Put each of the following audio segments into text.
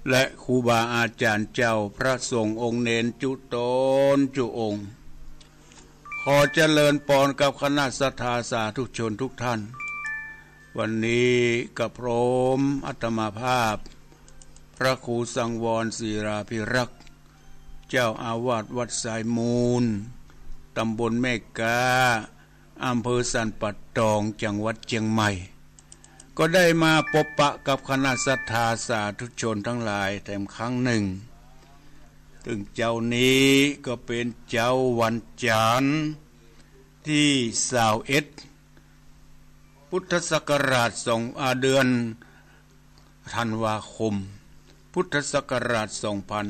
และครูบาอาจารย์เจ้าพระสงฆ์องค์เนนจุตนจุองค์ขอเจริญพรกับคณะศรัทธาสาธุชนทุกท่านวันนี้กับพร้อมอัตมาภาพพระครูสังวรศิราภิรักษ์เจ้าอาวาสวัดสายมูลตำบลแม่กาอำเภอสันปัดตองจังหวัดเชียงใหม่ก็ได้มาพบปะกับคณะศรัทธาสาธุชนทั้งหลายแต่ครั้งหนึ่งถึงเจ้านี้ก็เป็นเจ้าวันจันทร์ที่21พุทธศักราชเดือนธันวาคมพุทธศักราช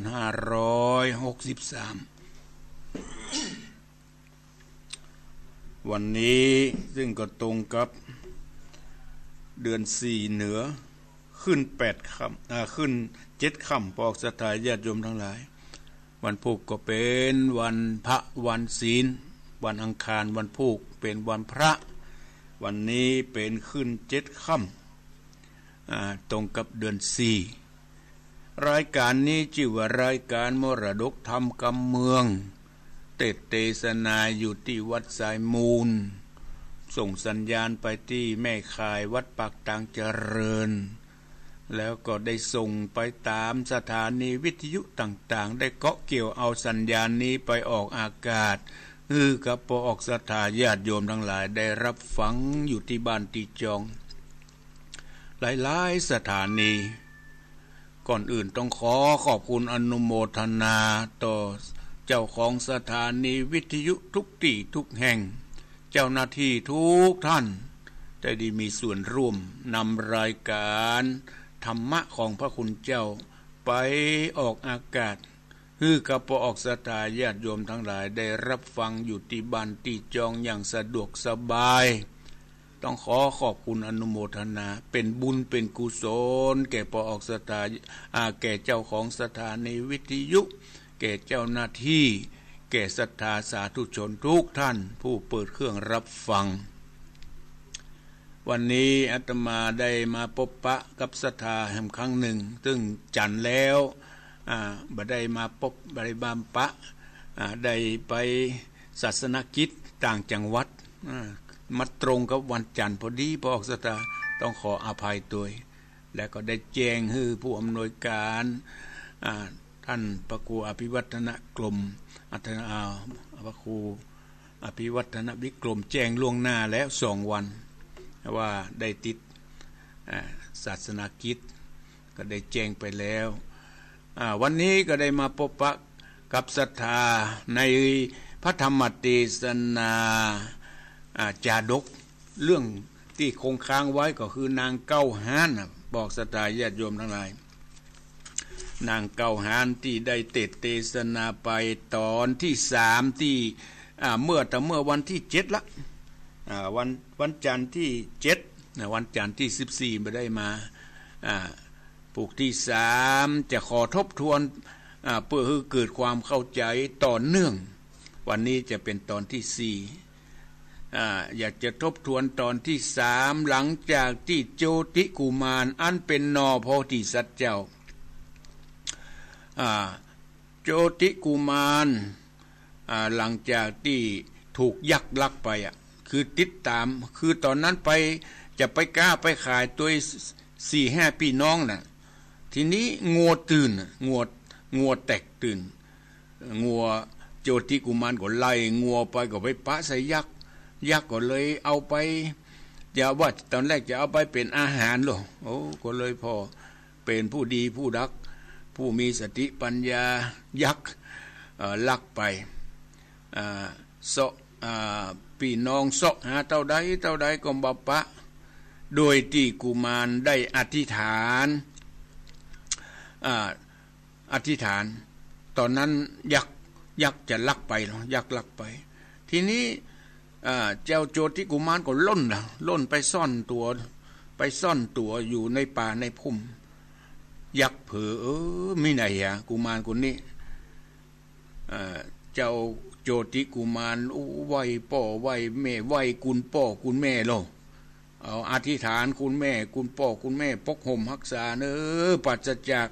2563วันนี้ซึ่งก็ตรงกับเดือน4เหนือขึ้น8ค่ำขึ้น7ค่ำปอกศรัทธาญาติโยมทั้งหลายวันพุธก็เป็นวันพระวันศีลวันอังคารวันพุธเป็นวันพระวันนี้เป็นขึ้น7ค่ำตรงกับเดือน4รายการนี้ชื่อว่ารายการมรดกธรรมกำเมืองเทศนาอยู่ที่วัดสายมูลส่งสัญญาณไปที่แม่ข่ายวัดปากตางเจริญแล้วก็ได้ส่งไปตามสถานีวิทยุต่างๆได้เกาะเกี่ยวเอาสัญญาณนี้ไปออกอากาศกับพอออกศรัทธาญาติโยมทั้งหลายได้รับฟังอยู่ที่บ้านตีจองหลายๆสถานีก่อนอื่นต้องขอบคุณอนุโมทนาต่อเจ้าของสถานีวิทยุทุกที่ทุกแห่งเจ้าหน้าที่ทุกท่านได้มีส่วนร่วมนำรายการธรรมะของพระคุณเจ้าไปออกอากาศกับพอออกศรัทธาญาติโยมทั้งหลายได้รับฟังอยู่ที่บ้านที่จองอย่างสะดวกสบายต้องขอบคุณอนุโมทนาเป็นบุญเป็นกุศลแก่พอออกศรัทธาแก่เจ้าของสถานีวิทยุแก่เจ้าหน้าที่แก่ศรัทธาสาธุชนทุกท่านผู้เปิดเครื่องรับฟังวันนี้อาตมาได้มาพบปะกับศรัทธาแห่งครั้งหนึ่งซึ่งจันแล้วบ่ได้มาพบบ่ได้บามปะได้ไปศาสนกิจต่างจังหวัดมาตรงกับวันจันทร์พอดีพอออกศรัทธาต้องขออภัยตัวและก็ได้แจ้งให้ผู้อำนวยการท่านพระครูอภิวัฒนกรมพระครูอภิวัฒนวิกรมแจ้งล่วงหน้าแล้ว2 วันว่าได้ติดศาสนกิจก็ได้แจ้งไปแล้ววันนี้ก็ได้มาพบปะกับศรัทธาในพระธรรมเทศนาจาดกเรื่องที่คงค้างไว้ก็คือนางเก้าหานบอกศรัทธาญาติโยมทั้งหลายนางเก้าหานที่ได้เทศนาไปตอนที่3ที่เมื่อวันที่7ละวันจันทร์ที่7วันจันทร์ที่14ไม่ได้มาปลูกที่3จะขอทบทวนเพื่อให้เกิดความเข้าใจต่อเนื่องวันนี้จะเป็นตอนที่4อยากจะทบทวนตอนที่3หลังจากที่โจติกุมารอันเป็นนอโพธิสัตว์เจ้าโจติกุมารหลังจากที่ถูกยักษ์ลักไปคือติดตามคือตอนนั้นไปจะไปกล้าไปขายตัว4-5พี่น้องน่ะทีนี้งัวตื่นงัวแตกตื่นงัวโจติกุมารก็ไล่งัวไปก็ไปปะใส่ยักษ์ก็เลยเอาไปจะว่าตอนแรกจะเอาไปเป็นอาหารหรอก็เลยพอเป็นผู้ดีผู้รักผู้มีสติปัญญายักษ์ลักไปพี่น้องเสาะหาเท่าใดก็บปะโดยที่กุมารได้อธิษฐานตอนนั้นยักษ์จะลักไปเนาะยักษ์ลักไปทีนี้เจ้าโจติกุมารก็ล่นไปซ่อนตัวอยู่ในป่าในพุ่มยักษ์เผลอไม่ไหนกุมารคนนี้เจ้าโจติกุมารไหวพ่อไหวแม่ไหวคุณพ่อคุณแม่โลเอาอธิษฐานคุณแม่คุณพ่อคุณแม่ปกห่มรักษาปัสจาก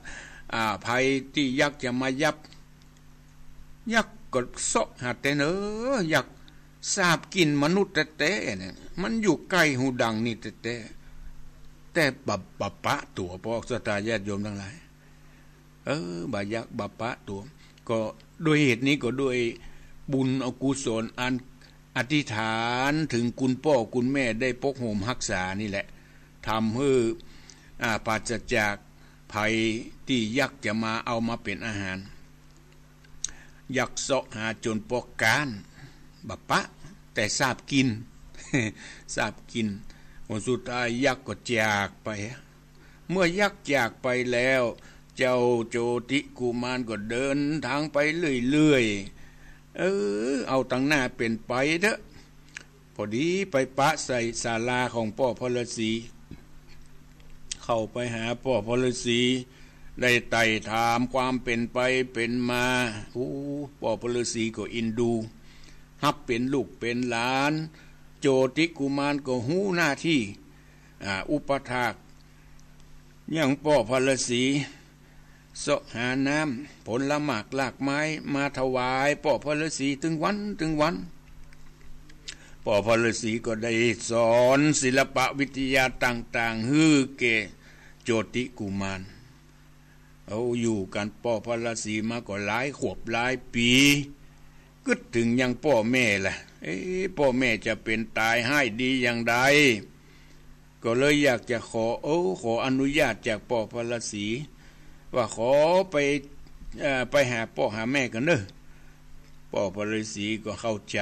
ภัยที่ยักษ์จะมายับยักษ์ก็เสาะหาแต่เนอยักษ์ทราบกินมนุษย์แต่เนี่ยมันอยู่ใกล้หูดังนี่แต่บัปะตัวพวกศรัทธาญาติโยมทั้งหลายบายักษ์บัปะตัวก็ด้วยเหตุนี้ก็ด้วยบุญอกุศลอันอธิษฐานถึงคุณพ่อคุณแม่ได้ปกโหมรักษานี่แหละทำให้ปราศจากภัยที่ยักษ์จะมาเอามาเป็นอาหารยักษ์เสาะหาจนปอกการบัปปะแต่ทราบกิน ทราบกินวันสุดท้ายยักษ์ก็จากไปเมื่อยักษ์จากไปแล้วเจ้าโจติกุมารก็เดินทางไปเรื่อยๆเอาตั้งหน้าเป็นไปเถอะพอดีไปปะใส่ศาลาของพ่อพลสีเข้าไปหาพ่อพลสีได้ไต่ถามความเป็นไปเป็นมาพ่อพลสีก็อินดูฮับเป็นลูกเป็นหลานโจติกุมารก็หู้หน้าที่อุปถากอย่างพ่อพลสีเสาะหาน้ำผลละหมากลากไม้มาถวายพ่อพลสีถึงวันพ่อพลสีก็ได้สอนศิลปะวิทยาต่างๆฮือเกโจติกุมารเอาอยู่กันพ่อพลสีมาก็หลายขวบหลายปีก็ถึงยังพ่อแม่ล่ะพ่อแม่จะเป็นตายให้ดีอย่างใดก็เลยอยากจะขออนุญาตจากพ่อพลสีว่าขอไปหาพ่อหาแม่กันเนอะพ่อพลสีก็เข้าใจ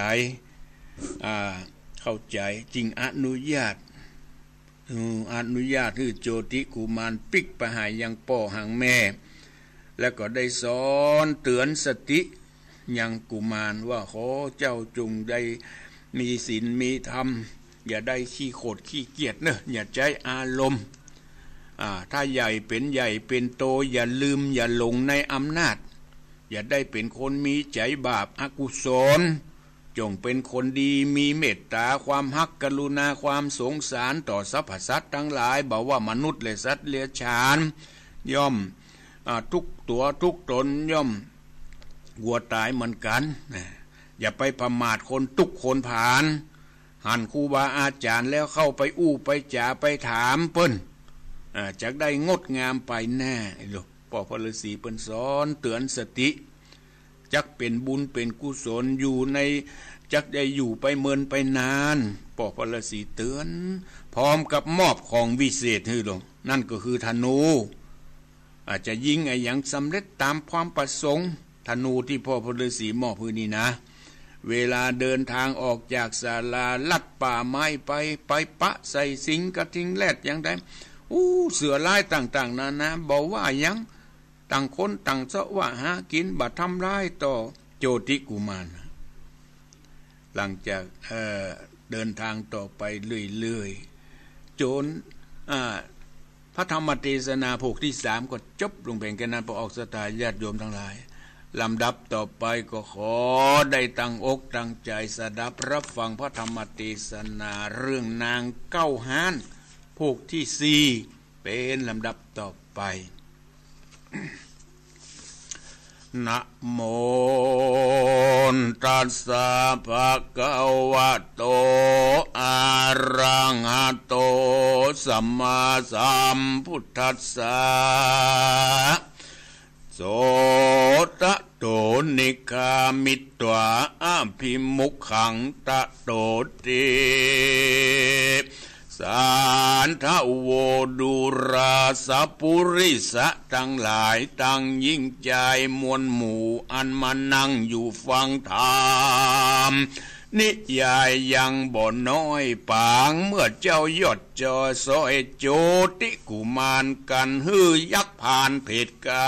จริงอนุญาตให้โจติกุมารปิกไปหายังพ่อหางแม่แล้วก็ได้สอนเตือนสติยังกุมารว่าขอเจ้าจงได้มีศีลมีธรรมอย่าได้ขี้โคตรขี้เกียจเนอะอย่าใจอารมณ์ถ้าใหญ่เป็นใหญ่เป็นโตอย่าลืมอย่าหลงในอำนาจอย่าได้เป็นคนมีใจบาปอกุศลจงเป็นคนดีมีเมตตาความฮักกรุณาความสงสารต่อสรรพสัตว์ทั้งหลายบอกว่ามนุษย์และสัตว์เลี้ยงฉานย่อมทุกตัวทุกตนย่อมวัวตายเหมือนกันอย่าไปประมาทคนทุกคนผ่านหันครูบาอาจารย์แล้วเข้าไปไปจ่าไปถามเปิ้นจะได้งดงามไปแน่ลูกพ่อพลสีเปิ้นสอนเตือนสติจักเป็นบุญเป็นกุศลอยู่ในจักได้อยู่ไปเมินไปนานพ่อพลสีเตือนพร้อมกับมอบของวิเศษให้ลงนั่นก็คือธนูอาจจะยิงอย่างสำเร็จตามความประสงค์ธนูที่พ่อพลสีมอบให้นี่นะเวลาเดินทางออกจากศาลาลัดป่าไม้ไปปะใส่สิงกระทิงแรดอย่างใดเสือลายต่างๆนานาบอกว่ายังต่างคนต่างเสาะว่าหากินบัดทำร้ายต่อโจติกุมารหลังจากเดินทางต่อไปเรื่อยๆจนพระธรรมเทศนาภกที่3ก็จบลงเป็นแค่นั้นพอออกศรัทธาญาติโยมทั้งหลายลำดับต่อไปก็ขอได้ตั้งอกตั้งใจสดับรับฟังพระธรรมเทศนาเรื่องนางเก้าหานภกที่4เป็นลำดับต่อไป นะโมตัสสะภะคะวะโตอะระหะโตสัมมาสัมพุทธัสสะโสตโตนิคามิตวะอะภิมุขขังตะโตติสานทะโวดุราสปุริสะทั้งหลายตั้งยิ่งใจมวลหมู่อันมานั่งอยู่ฟังธรรมนิยายยังบ่น้อยปางเมื่อเจ้ายอดจอซอยโจติกุมารกันฮือยักษ์ผ่านเพศกา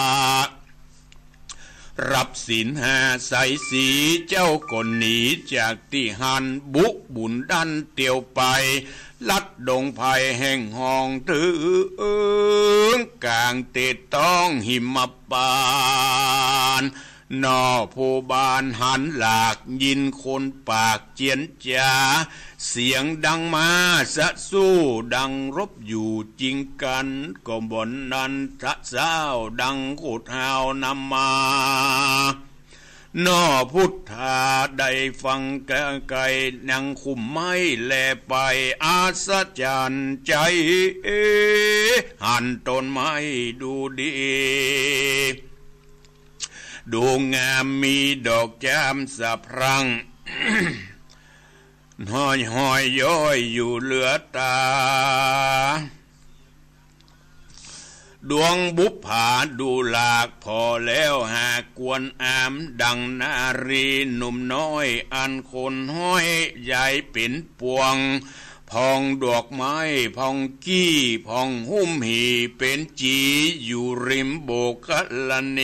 รับศีลห้าใส่สีเจ้าก็หนีจากที่หันบุญดันเตียวไปลัดดงไผ่แห่งห้องถือกลางเตต้องหิมปานนอผู้บานหันหลากยินคนปากเจียนจาเสียงดังมาสะสู้ดังรบอยู่จริงกันก็บ่นนั้นทะเจ้าดังขุดหาวนำมานอพุทธาได้ฟังไกลนังคุมไม่แลไปอาศจรรย์ใจหันต้นไม้ดูดีดูงามมีดอกจามสะพรั่ง ห้อยย้อยอยู่เหลือตาดวงบุปผาดูหลากพอแล้วหากกวนอามดังนารีหนุ่มน้อยอันคนห้อยใหญ่เป็นปวงพองดอกไม้พองกี้พองหุ้มหีเป็นจีอยู่ริมโบกละเน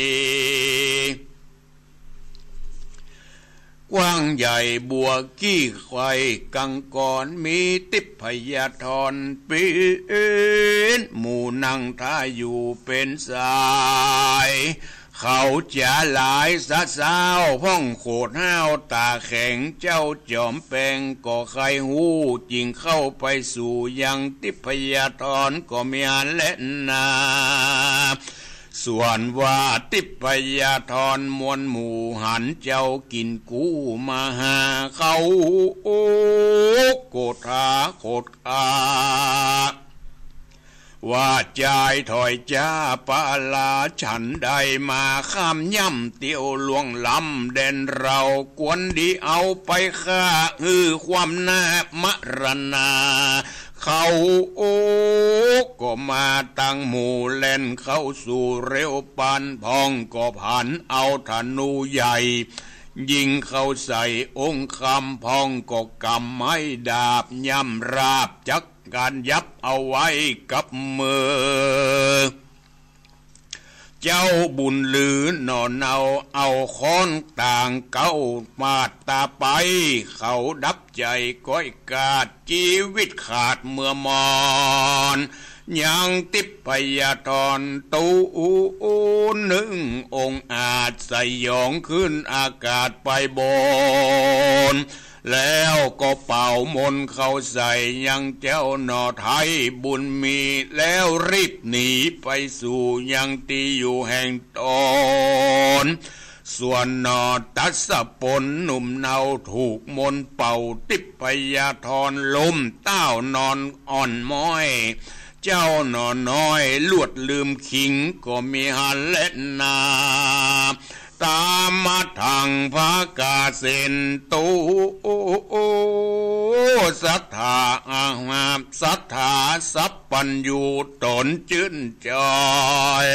กว้างใหญ่บัวกี้ไข่กังกรมีติพยาธรปีนหมู่นั่งท่าอยู่เป็นสายเขาจะหลายสะสาวพ่องโขดห้าวตาแข็งเจ้าจอมแปงก็ใครหูจิงเข้าไปสู่ยังติพยาธรก็มีอันและนาส่วนว่าติพยาธรมวลหมู่หันเจ้ากินกู้มาหาเขาโกธาโคตอาว่าใจถอยจ้าปาลาฉันได้มาข้ามย่ำเตียวลวงลำแดนเรากวนดีเอาไปฆ่าความนามรณาเขาก็มาตั้งหมู่เล่นเข้าสู่เร็วปันพองก็ผันเอาธนูใหญ่ยิงเข้าใส่องค์คำพองก็กำไม้ดาบย่ำราบจักการยับเอาไว้กับมือเจ้าบุญลือนอนเอาค้อนต่างเก้ามาดตาไปเขาดับใจก้อยกาดชีวิตขาดเมื่อมอนยังติพยาธรตูหนึ่งองค์อาจใส่ยองขึ้นอากาศไปบนแล้วก็เป่ามนเข้าใส่ยังเจ้าหนอไทยบุญมีแล้วรีบหนีไปสู่ยังตีอยู่แห่งตนส่วนหนอตัสปนหนุ่มเนาถูกมนเป่าติพยาธรล้มเต้านอนอ่อนม้อยเจ้าหนอน้อยลวดลืมขิงก็มีหันและนาตามมาทางพระกาเซนตูศรัทธาอาหาศรัทธาสัพปัญญูตนจื่นจอย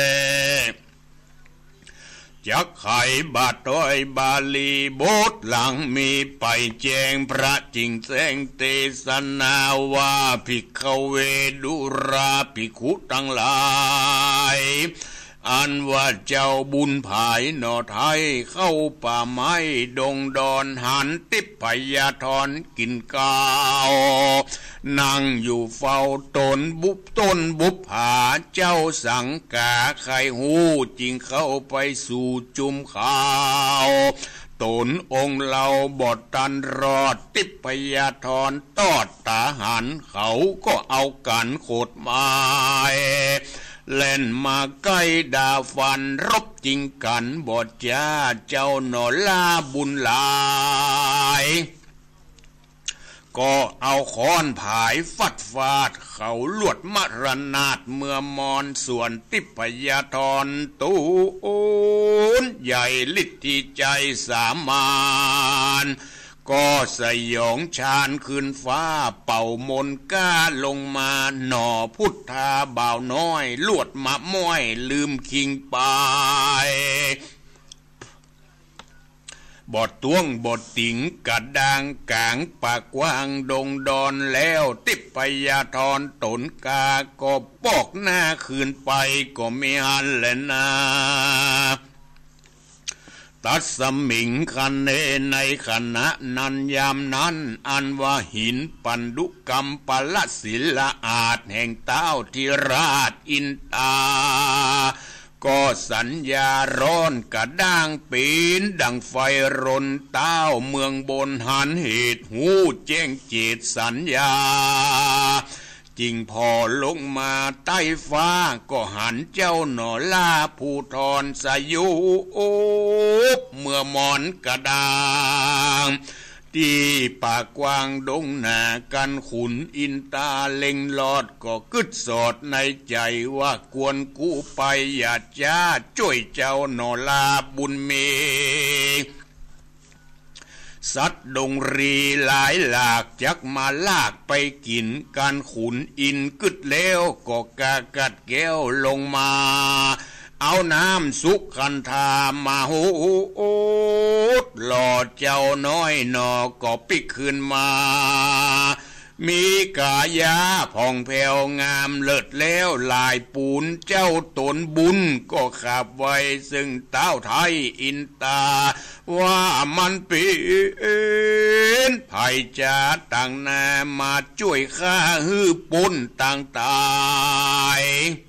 จักไขบาทต้อยบาลีบทหลังมีไปแจ้งพระจิงแสงเทศนาว่าภิกขเวดุราภิกขุทั้งหลายอันว่าเจ้าบุญภายหนอไทยเข้าป่าไม้ดงดอนหันติพยาธรกินข้าวนั่งอยู่เฝ้าต้นบุปผาเจ้าสังกาไขหูจิงเข้าไปสู่จุมข้าวตนองค์เราบอดตันรอดติพยาธรตอดตาหันเขาก็เอากันโคดไม้เล่นมาใกล้ดาฟันรบจริงกันบอดจ้าเจ้าหนอลาบุญหลายก็เอาค้อนผายฟัดฟาดเขาลวดมรณาถเมื่อมอนส่วนติพยาธรตูนใหญ่ฤทธิใจสามานก็สยองชานขึ้นฟ้าเป่ามนก้าลงมาหน่อพุทธาบ่าวน้อยลวดมาม้อยลืมคิงไปบอดตวงบอดติงกระดังกลางปากกว้างดงดอนแล้วติพยาธรตนกาก็ปอกหน้าคืนไปก็ไม่หันแลนาตัดสมิงคันเนในขณะนั้นยามนั้นอันว่าหินปันดุกรรมปละศิลาอาจแห่งเต้าทิราชอินตาก็สัญญาร้อนกระด้างปีนดังไฟรนเต้าเมืองบนหันเหตุหูแจ้งเจตสัญญาจริงพอลงมาใต้ฟ้าก็หันเจ้าหนอล่าผู้ทรสยุเมื่อมอนกระดางที่ป่ากว้างดงหนากันขุนอินตาเล็งลอดก็กึดสอดในใจว่ากวนกูไปอย่าจ้าช่วยเจ้าหนอลาบุญเมสัตว์ดงรีหลายหลากจักมาลากไปกินการขุนอินกึดแล้วก็กากัดแก้วลงมาเอาน้ำสุขันธามาหูหล่อเจ้าน้อยหนอก็ปิกขึ้นมามีกายาผ่องแผ้วงามเลิศแล้วลายปูนเจ้าตนบุญก็ขับไว้ซึ่งเต้าไทยอินตาว่ามันเป็นภัยจะต่างนามาช่วยข้าฮื้อปุ้นต่างตาย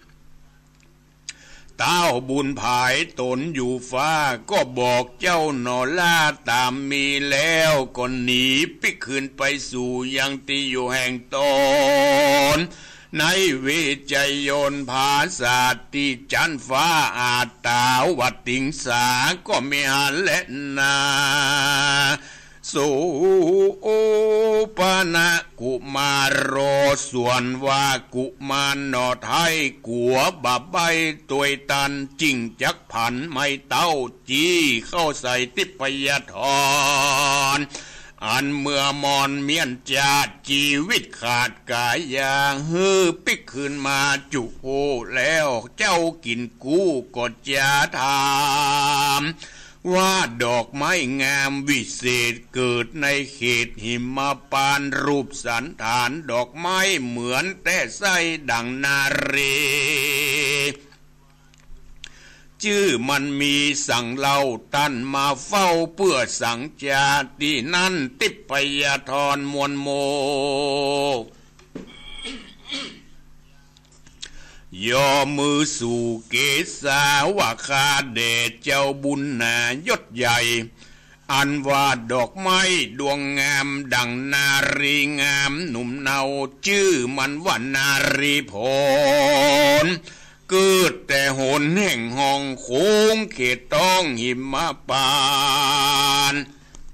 เต้าบุญภายตนอยู่ฟ้าก็บอกเจ้าหนอล่าตามมีแล้วก็หนีปิกขึ้นไปสู่ยังที่อยู่แห่งตนในเวจยนภาษาที่จันฟ้าอาตาวัดติงสาก็ไม่หันและนาสุปนะกุมารโรส่วนว่ากุมารนอไทยกัวบะใบตัวตันจิงจักผันไม่เต้าจี้เข้าใส่ติพยทรอันเมื่อมอนเมียนจาชีวิตขาดกายยาฮือปิกขึ้นมาจุโอแล้วเจ้ากินกู้ก็จะทำว่าดอกไม้งามวิเศษเกิดในเขตหิมพานต์รูปสันฐานดอกไม้เหมือนแต่ไส้ดังนาเรชื่อมันมีสั่งเล่าตันมาเฝ้าเพื่อสังจาที่นั่นติพยทรมวลโมย่อมือสู่เกศาว่าคาเดชเจ้าบุญนายศใหญ่อันว่าดอกไม้ดวงงามดังนารีงามหนุ่มเนาชื่อมันว่านารีพรเกิดแต่หนแห่งห้องโค้งเขตต้องหิมพานต์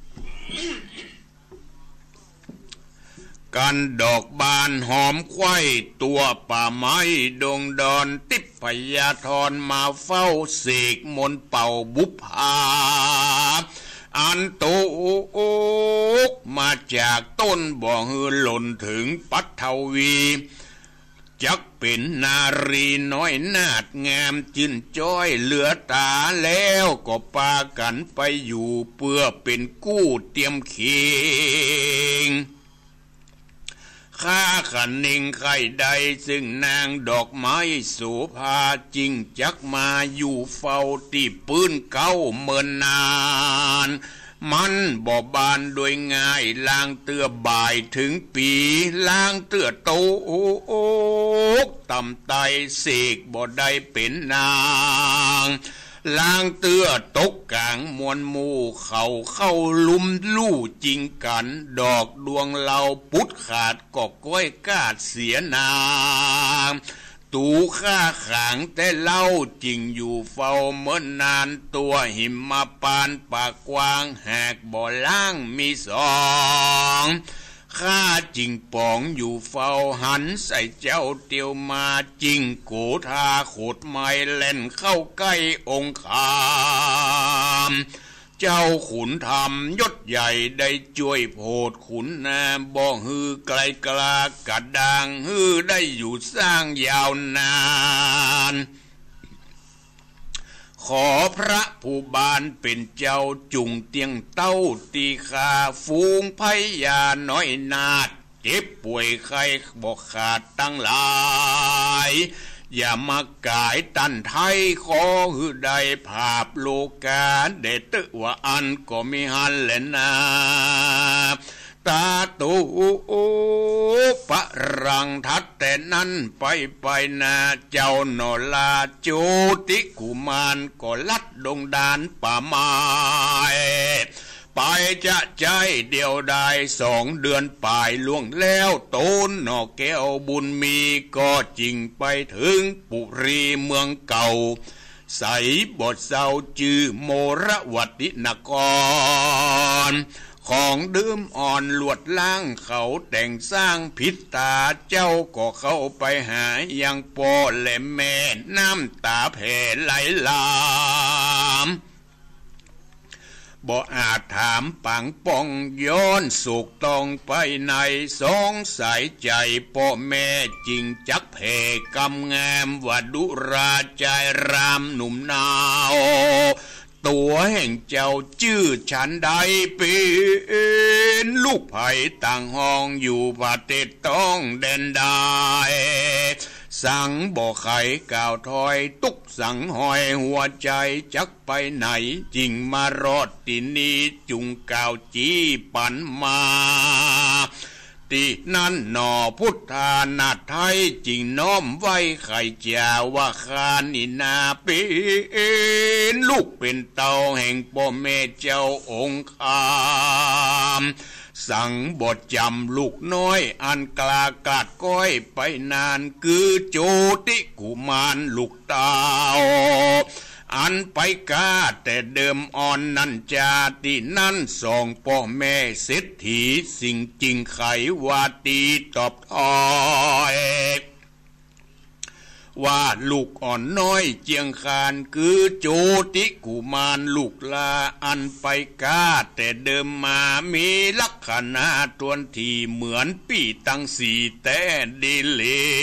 กันดอกบานหอมไข่ตัวป่าไม้ดงดอนติพยทรมาเฝ้าเสกมนต์เป่าบุพภาอันโตมาจากต้นบ่อหือหล่นถึงปัทวีจักเป็นนารีน้อยนาดงามจื่นจ้อยเหลือตาแล้วก็ปากันไปอยู่เพื่อเป็นกู้เตรียมเคียงข้าขันนิงไข่ใดซึ่งนางดอกไม้โสภาจริงจักมาอยู่เฝ้าที่ปืนเก้าเมินนานมันบ่บานโดยง่ายล้างเตื้อบ่ายถึงปีล้างเตื้อโตต่ำไตเสกบ่ได้เป็นนางล้างเตื้อตกกลางมวลหมู่เข้าลุมลู่จริงกันดอกดวงเราปุดขาดก็ก้อยกาดเสียนางตูข้าขางแต่เล่าจริงอยู่เฝ้าเมื่อนานตัวหิมพานต์ปากกว้างแหกบ่อล่างมีสองข้าจริงปองอยู่เฝ้าหันใส่เจ้าเตียวมาจริงโกธาโขดไม้เล่นเข้าใกล้องค์ขามเจ้าขุนธรรมยศใหญ่ได้ช่วยโพดขุนนาบ่ฮือไกลกลากระดางฮือได้อยู่สร้างยาวนานขอพระผู้บานเป็นเจ้าจุงเตียงเต้าตีขาฟูงพญาน้อยนาดเจ็บป่วยไข้บอกขาดตั้งหลายอย่ามากายตันไทยขอหือใดภาพโลกาเดตว่าอันก็มีหันแลนาตาตูปะรังทัดแต่นั้นไปนาเจ้าโนลาโจติกุมารก็ลัดดงดานป่าไม้ไปจะใจเดียวได้2 เดือนปลายล่วงแล้วต้นนอแก้วบุญมีก็จริงไปถึงปุรีเมืองเก่าใส่บทเศร้าจื่อโมระวัตินกรของดื่มอ่อนลวดล่างเขาแต่งสร้างพิษตาเจ้าก็เข้าไปหายังปอและแม่น้ำตาแผ่ไหลลามบ่อาจถามปังป่องย้อนสุกต้องไปในสงสัยใจพ่อแม่จริงจักเพกำงามว่าดุราใจรามหนุ่มนาวตัวแห่งเจ้าชื่อฉันใดเป็นลูกไผ่ต่างห้องอยู่ประเทศต้องแดนได้สังบ่ไข่ก่าวถอยตุกสังหอยหัวใจจักไปไหนจริงมารอดที่นี้จุงก่าวจี้ปันมาตีนั่นหนอพุทธานาไทยจริงน้อมไว้ไข่เจ้าว่าคานินาเป็นลูกเป็นเต่าแห่งพ่อแม่เจ้าองค์คามสั่งบทจำลูกน้อยอันกลากาดก้อยไปนานคือโจติกุมารลูกเต่าอันไปกาแต่เดิมอ่อนนั่นจาตินั่นส่องพ่อแม่เศรษฐีสิ่งจริงไขว่าตีตอบทอยว่าลูกอ่อนน้อยเจียงคานคือโจติกุมารลูกลาอันไปกาแต่เดิมมามีลักษณะตวนที่เหมือนปีตังสีแต่ดีเล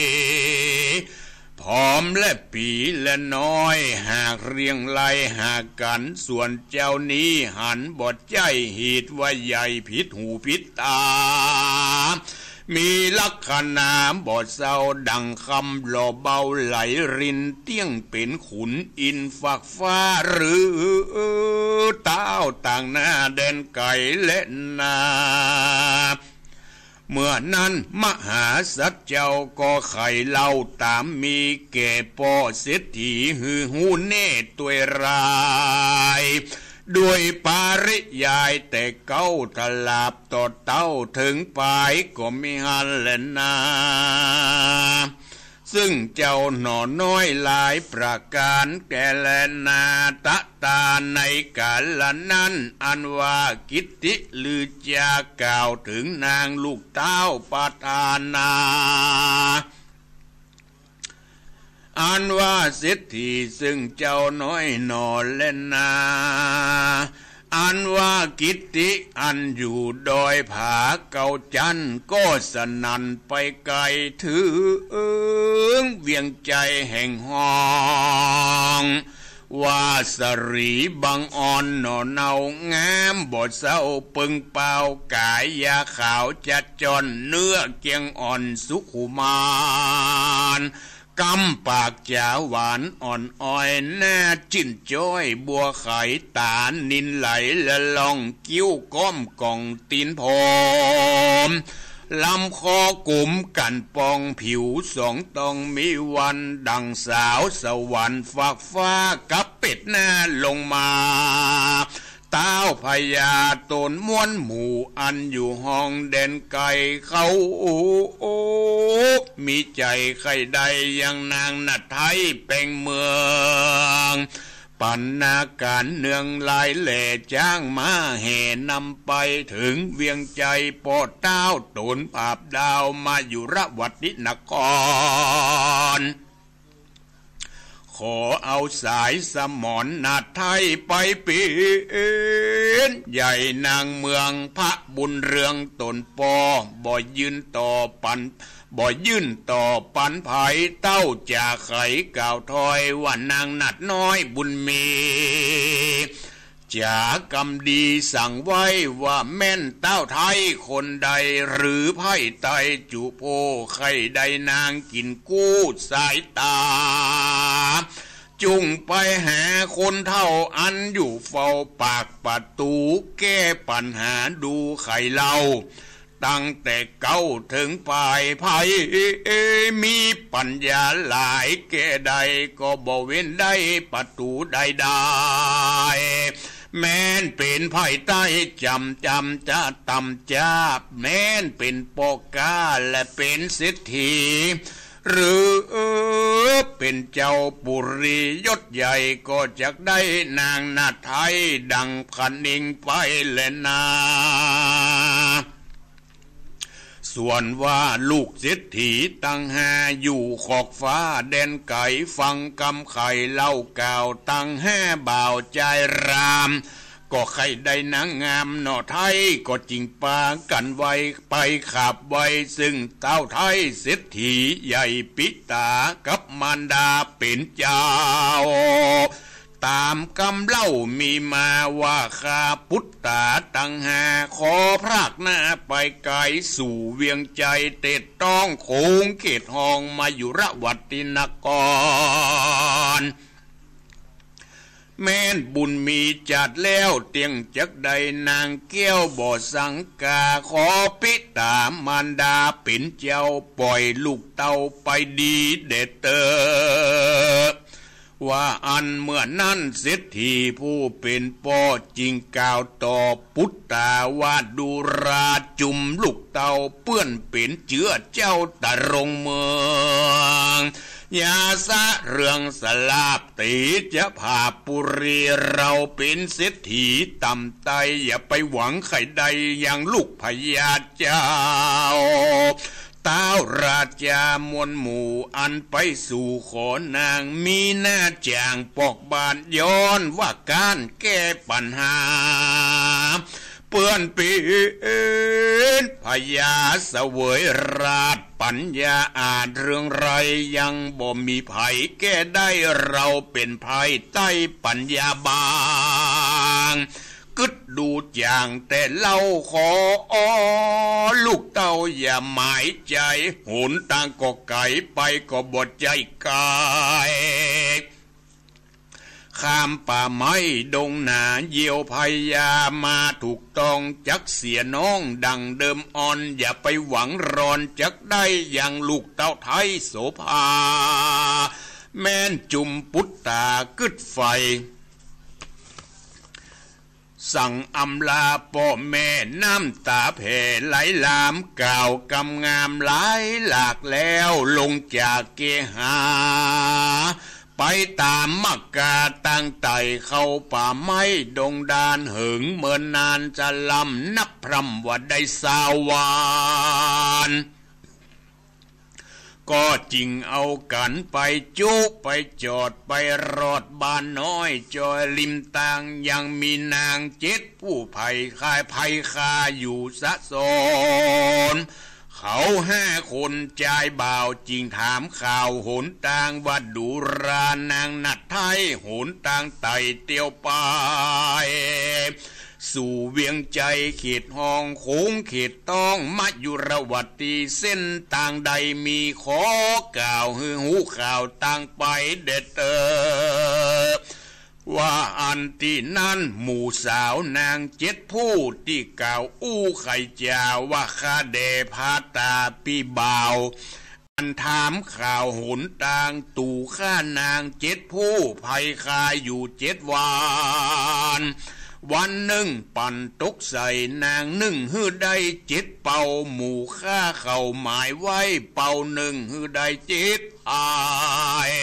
ผอมและปีและน้อยหากเรียงไล่หากกันส่วนเจ้านี้หันบดใจหีดว่าใหญ่ผิดหูผิดตามีลักษณะบอดเศร้าดังคำหล่อเบาไหลรินเตี้ยงเป็นขุนอินฝักฟ้าหรือเต้าต่างหน้าแดนไก่และนาเมื่อนั้นมหาสัจเจ้าก็ไข่เล่าตามมีแก่พ่อเศรษฐีหือหูเน่ตัวรายด้วยปาริยายแต่เก้าตลาบต่อเต้าถึงปลายก็มีหันแลนาซึ่งเจ้าหน่อน้อยหลายประการแก่แลนาตะตาในกาลนั้นอันว่ากิตติลือจะกล่าวถึงนางลูกเต้าปาทานาอันว่าเศรษฐีซึ่งเจ้าน้อยหน่อเล่นนาอันว่ากิตติอันอยู่ดอยผาเก่าจันก็สนั่นไปไกลถึงเวียงใจแห่งห้องว่าสรีบังอ่อนหน่อเนางามบดเศร้าปึงเป่ากายยาขาวจัดจนเนื้อเกียงอ่อนสุขุมารกำปากจ๋าหวานอ่อนอ้อยหน้าจิ้นจ้อยบัวไข่ตานินไหลละลองกิ้วก้อมกองตีนพรมลำคอกลุ่มกันปองผิว2ต้องมีวันดังสาวสวรรค์ฝากฟ้ากับเป็ดหน้าลงมาเต้าพญาตนม้วนหมู่อันอยู่ห้องเด่นไก่เขามีใจใครใดยังนางนัดไทยเป็นเมืองปันนาการเนืองลายแหล่จ้างมาแห่นำไปถึงเวียงใจปอดเต้าตนภาพดาวมาอยู่ระวัตินครขอเอาสายสมรนาไทยไปเป็นใหญ่นางเมืองพระบุญเรืองตนปอบ่ยืนต่อปันบ่ยื่นต่อปันไผ่เต้าจ่าไข่กล่าวถอยว่านางนัดน้อยบุญมีจ่ากำดีสั่งไว้ว่าแม่นเต้าไทยคนใดหรือไผ่ไตจุโพใครใดนางกินกู้สายตาจุงไปหาคนเท่าอันอยู่เฝ้าปากประตูแก้ปัญหาดูไข่เล่าตั้งแต่เก้าถึงปลายภัยมีปัญญาหลายแก่ใดก็บ่เว้นได้ประตูใดได้แม้นเป็นไผ่ใต้จำจะต่ำจ้าแม้นเป็นปอกาและเป็นเศรษฐีหรือเป็นเจ้าปุรียศใหญ่ก็จะได้นางนาไทยดังพันนิงไปแลนาส่วนว่าลูกเศรษฐีตั้งหาอยู่ขอกฟ้าแดนไก่ฟังกำไข่เล่าก่าวตั้งแห่บ่าวใจรามก็ใครได้นางงามหน่อไทยก็จริงปากันไว้ไปขับไว้ซึ่งเต้าไทยเศรษฐีใหญ่ปิตากับมารดาเป็นเจ้าตามกำเล่ามีมาว่าข้าพุทธาตั้งหาขอพรากหน้าไปไกลสู่เวียงใจเตดต้องโคงเขตห้องมาอยู่ระวัตินกรแม่นบุญมีจัดแล้วเตียงจักใดนางแก้วบ่สังกาขอปิตามารดาเป็นเจ้าปล่อยลูกเต้าไปดีเด็ดเตอว่าอันเมื่อนั้นเศรษฐีผู้เป็นพ่อจริงกล่าวต่อพุทธาว่าดูราจุมลูกเต้าเปื้อนเป็นเจือเจ้าตะรงเมืองยาสะเรื่องสลาบตีจะพาปุรีเราเป็นเศรษฐีต่ำไตอย่าไปหวังใครใดอย่างลูกพญาเจ้าต้าวราชามวลหมู่อันไปสู่ขอนางมีหน้าจางปอกบานย้อนว่าการแก้ปัญหาเปื้อนปีนพญาเสวยราชปัญญาอาจเรื่องไรยังบ่มีไผแก้ได้เราเป็นไผใต้ปัญญาบางกึดดูอย่างแต่เล่าขอลูกเต้าอย่าหมายใจหนต่างก็ไก่ไปก็บดใจกายข้ามป่าไม้ดงหนาเยี่ยวพยามาถูกต้องจักเสียน้องดังเดิมอ่อนอย่าไปหวังรอนจักได้อย่างลูกเต้าไทยโสภาแม่นจุมพุทธากึดไฟสั่งอำลาพ่อแม่น้ำตาแผ่ไหลลามกล่าวกำงามหลายหลากแล้วลงจากเกหาไปตามมักกาตั้งไต่เข้าป่าไม้ดงดานหึงเมินนานจะลำนับพรำว่าได้สาวานก็จริงเอากันไปจุไปจอดไปรอดบ้านน้อยจอยริมตางยังมีนางเจ็ดผู้ไผ่คายไผ่คาอยู่สะสนเขา5 คนใจบ่าวจริงถามข่าวหนต่างว่าดูรานางนัดไทยหนต่างไต่เตียวไปสู่เวียงใจเขตห้องโค้งเขตต้องมายุรวัตีเส้นต่างใดมีขอกล่าวฮือหูข่าวต่างไปเด็ดว่าอันที่นั้นหมู่สาวนางเจ็ดผู้ที่กล่าวอู้ไข่เจ้าว่าข้าเดพาตาพี่บ่าวอันถามข่าวหนต่างตู่ข้านางเจ็ดผู้ภัยคาอยู่7 วันวันหนึ่งปั่นตกใส่นาง1ฮื้อได้7 เป่าหมู่ข้าเข่าหมายไว้เป่า1ฮื้อได้7 อาย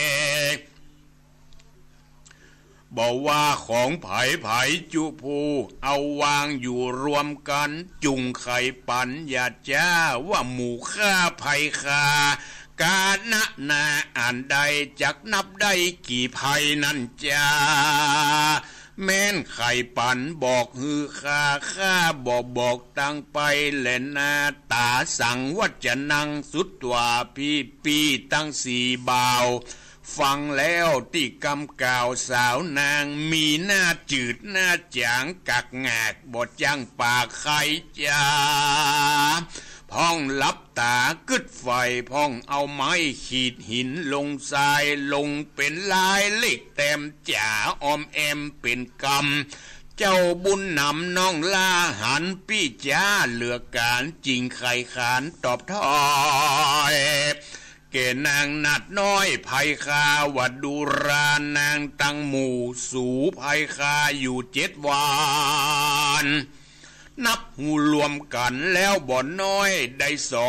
บอกว่าของไผ่จุภูเอาวางอยู่รวมกันจุงไข่ปันอย่าจ้าว่าหมู่ข้าไผ่คากาณนาอ่านใดจักนับได้กี่ไผ่นั่นจ้าแม่นไข่ปันบอกฮือข้าบอกตั้งไปแลนาตาสั่งว่าจะนั่งสุดตัวพี่ตั้ง4 บ่าวฟังแล้วที่กำกล่าวสาวนางมีหน้าจืดหน้าจางกักแงกบดจังปากไข่จ้าพ้องลับตากึดไฟพ้องเอาไม้ขีดหินลงทรายลงเป็นลายเล็กแต้มจ่าออมแอมเป็นกำเจ้าบุญนำน้องลาหันพี่จ้าเหลือการจริงไข่ขานตอบถอยเกนางนัดน้อยภัยคาวัดดูรานางตั้งหมู่สูภัยคาอยู่7 วันนับหูรวมกันแล้วบ่อนน้อยได้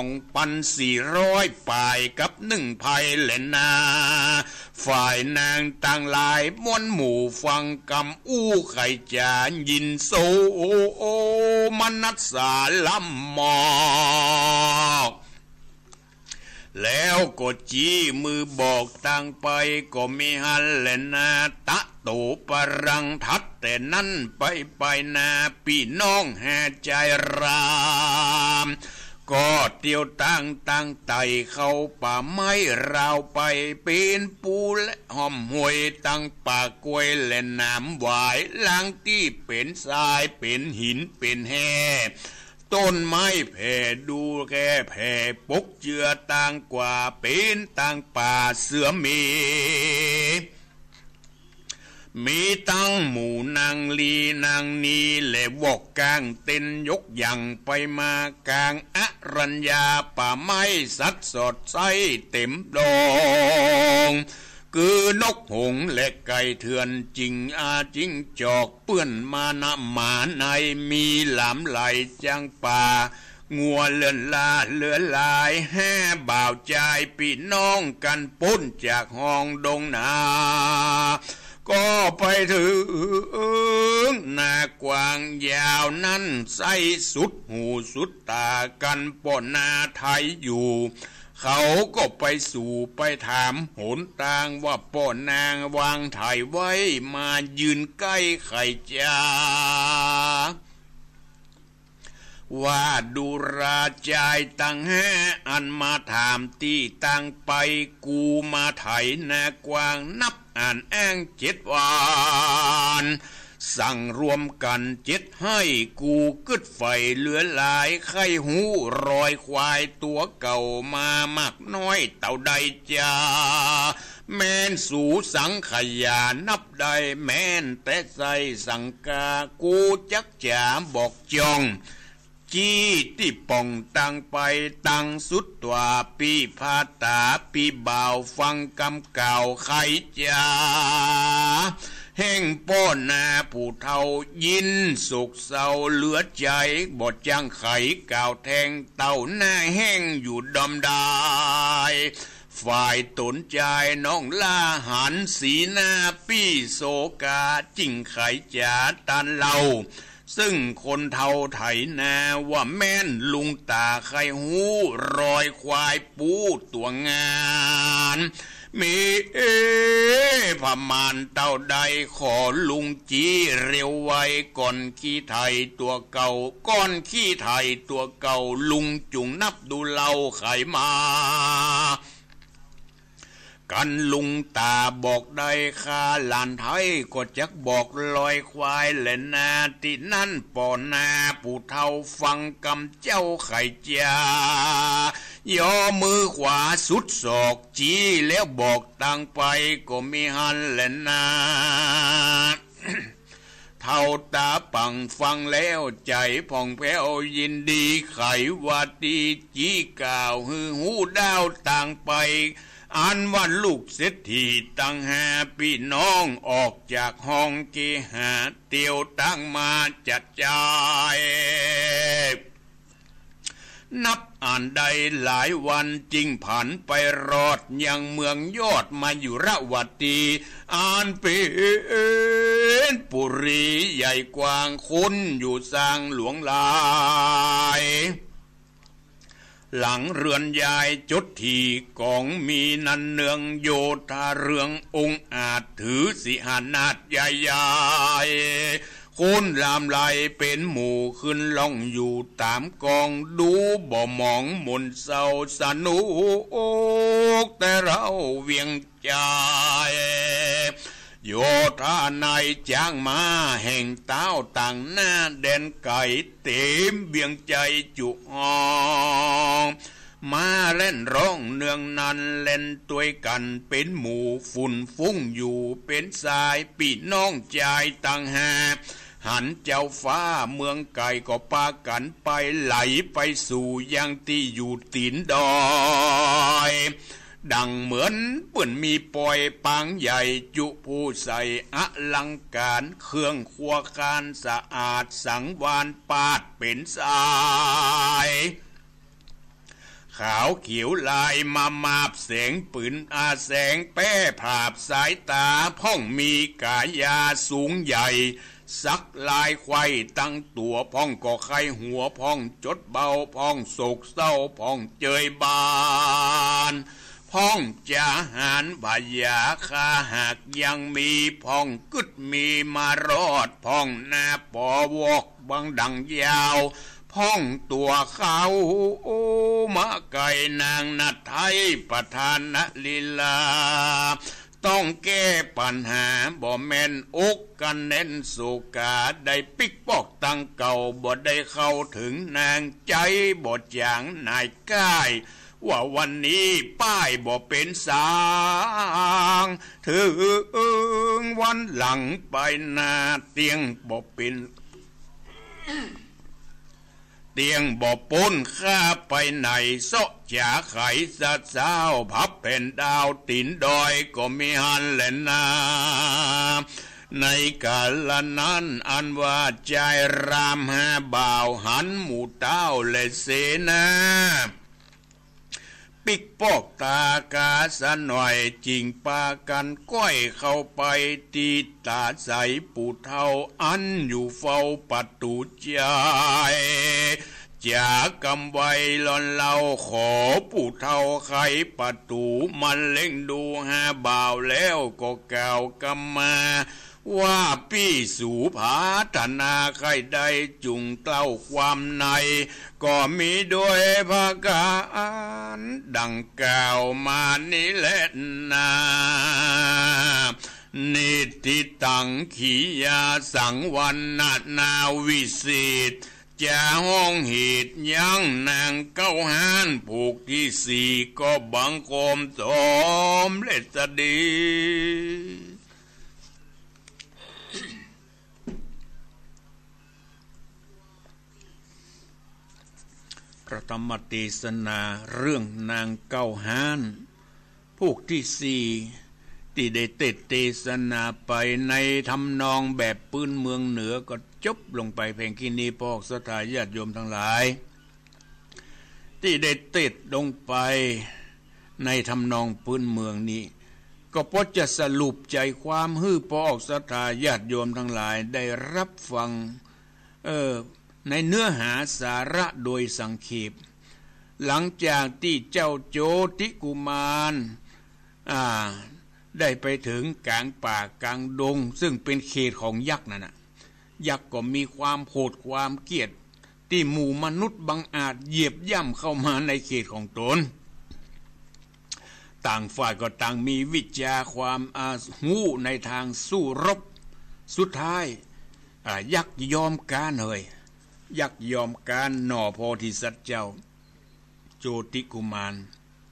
2,400 ป่ายกับ1 ภัยแหลนาฝ่ายนางต่างหลายม้วนหมู่ฟังกำอู้ไข่จานยินโซโอมนัสสาลัมมอกแล้วก็จี้มือบอกต่างไปก็มีฮันแลนาตะโตปรังทัดแต่นั้นไปนาพี่น้องแห่ใจรามก็เตียวตั้งไต่เข้าป่าไม้ราวไปเป็นปูและหอมหวยตั้งป่ากล้วยและน้ำหวายล้างที่เป็นทรายเป็นหินเป็นแห่ต้นไม้แผ่ดูแก่แผ่ปกเจือต่างกว่าเป็นต่างป่าเสือมีตั้งหมู่นางลีนางนีและวอกกลางเต้นยกอย่างไปมากลางอรัญญาป่าไม้สัดสดใสเต็มดงคือนกหงส์และไก่เถื่อนจริงจิ้งจอกเปื้อนมานะหมาในมีหลามไหลจังป่างัวเลื่อนลายแห่บ่าวใจพี่น้องกันปุ้นจากห้องดงนาก็ไปถึงหน้ากว้างยาวนั้นใสสุดหูสุดตากันป่นนาไทยอยู่เขาก็ไปสู่ไปถามหนทางว่าป่อนางวางถ่ายไว้มายืนใกล้ไข่จ้าว่าดูราใจตั้งแห่อันมาถามตีตั้งไปกูมาไถนากวางนับอ่านแอง7 วันสั่งรวมกัน7ให้กูกึดไฟเหลือหลายไข่หูรอยควายตัวเก่ามามากน้อยเต่าใดจ้าแม่นสู่สังขยานับได้แม่นแต่ใส่สังกากูจักจ๋าบอกจองจี้ที่ป่องตั้งไปตั้งสุดตัวปีพาตาปีบ่าวฟังกำเก่าไข่จ้าแห่งป้อนนาผู้เท่ายินสุกเศร้าเหลือใจบดจังไข่ก่าวแทงเต่าหน้าแห้งอยู่ดำดายฝ่ายตนใจน้องลาหันสีหน้าปี้โศกาจิงไข่จ๋าตันเล่าซึ่งคนเท่าไถนาว่าแม่นลุงตาไข่หูรอยควายปูตัวงานมีพมานเต่าใดขอลุงจีเร็วไว้ก่อนขี้ไทยตัวเก่าก้อนขี้ไทยตัวเก่าลุงจุงนับดูเล่าไขมากันลุงตาบอกได้ค่าหลานไทยก็จักบอกลอยควายเล่นนาที่นั่นป่อนาผู้เท่าฟังกำเจ้าไข่จ้าย่อมือขวาสุดศอกจี้แล้วบอกตังไปก็มีหันเล่นนาเท่าตาปังฟังแล้วใจผ่องแผ้วยินดีไขวัดดีจี้กล่าวฮือหูดาวต่างไปอันว่าลูกเศรษฐีตั้ง5 พี่น้องออกจากห้องเกหาเตียวตั้งมาจัดจ่ายนับอ่านได้หลายวันจริงผ่านไปรอดยังเมืองยอดมาอยู่ระวัตีอ่านเป็นปุรีใหญ่กว้างคุ้นอยู่สร้างหลวงลายหลังเรือนยายจดทีกองมีนันเนืองโยธาเรืององค์อาจถือสิหานาฏใหญ่ๆคนลามไหลเป็นหมู่ขึ้นล่องอยู่ตามกองดูบ่มองมนเศร้าสนุกแต่เราเวียงใจโยธานายจ้างมาแห่งเต้าต่างหน้าแดนไก่เต็มเบียงใจจุห้องมาเล่นร้องเนืองนันเล่นตัวกันเป็นหมู่ฝุ่นฟุ้งอยู่เป็นสายปีน้องใจต่างหาหันเจ้าฟ้าเมืองไก่ก็ปากันไปไหลไปสู่ยังที่อยู่ตีนดอยดังเหมือนเปื่อนมีปอยปางใหญ่จุผู้ใส่อลังการเครื่องครัวคานสะอาดสังวานปาดเป็นสายขาวเขียวลายมาบแสงปืนแสงแป้ผาบสายตาพ่องมีกายาสูงใหญ่สักลายไข่ตั้งตัวพ่องก็ไข่หัวพ่องจดเบาพ่องโศกเศร้าพ่องเจยบานพ่องจะหารพยาคาหากยังมีพ่องกึดมีมารอดพ่องหน้าปอวอกบังดังยาวพ่องตัวเขาโอมาไก่นางนาไทยประธานลีลาต้องแก้ปัญหาบ่แม่นอกกันเน้นสุกาได้ปิกปอกตั้งเก่าบ่ได้เข้าถึงนางใจบ่จางนายก้ายว่าวันนี้ป้ายบ่เป็นสางถึงวันหลังไปนาเตียงบ่เป็นเตียงบ่ปนข้าไปไหนเสาะจ่าไขสะเจ้าพับเป็นดาวตินดอยก็มีหันแลนาในกาลนั้นอันว่าใจรามหาบ่าวหันหมู่เต้าและเสนาปิกปอกตากาสะหน่อยจิงปากันก้อยเข้าไปตีตาใสปูเท่าอันอยู่เฝ้าประตูใจจากกำไว้ลอนเล่าขอปู่เท่าไขประตูมันเล่งดูหาบ่าวแล้วก็กล่าวกำมาว่าพี่สู่ผาธนาใครได้จุงเต้าความในก็มีโดยภาการดังกล่าวมานี้แหละนานิติตังขียาสังวันนาวิสิตจะห้องเหตุยังนางเก้าหานผูกที่สี่ก็บังคมสมเลสดีพระธรรมเทศนาเรื่องนางเก้าหานผูกที่สี่ที่ได้เทศนาไปในทำนองแบบปืนเมืองเหนือก็จบลงไปเพียงแค่นี้พอกสถาญาติโยมทั้งหลายที่ได้ลงไปในทำนองปืนเมืองนี้ก็พอจะสรุปใจความฮื้อพอกสถาญาติโยมทั้งหลายได้รับฟังในเนื้อหาสาระโดยสังเขปหลังจากที่เจ้าโจติกุมารได้ไปถึงกลางป่ากลางดงซึ่งเป็นเขตของยักษ์นั่นนะยักษ์ก็มีความโหดความเกลียดที่หมู่มนุษย์บังอาจเหยียบย่ำเข้ามาในเขตของตนต่างฝ่ายก็ต่างมีวิจาความหูในทางสู้รบสุดท้ายยักษ์ยอมการยักษ์ยอมการหน่อโพธิสัตว์เจ้าโจติกุมาร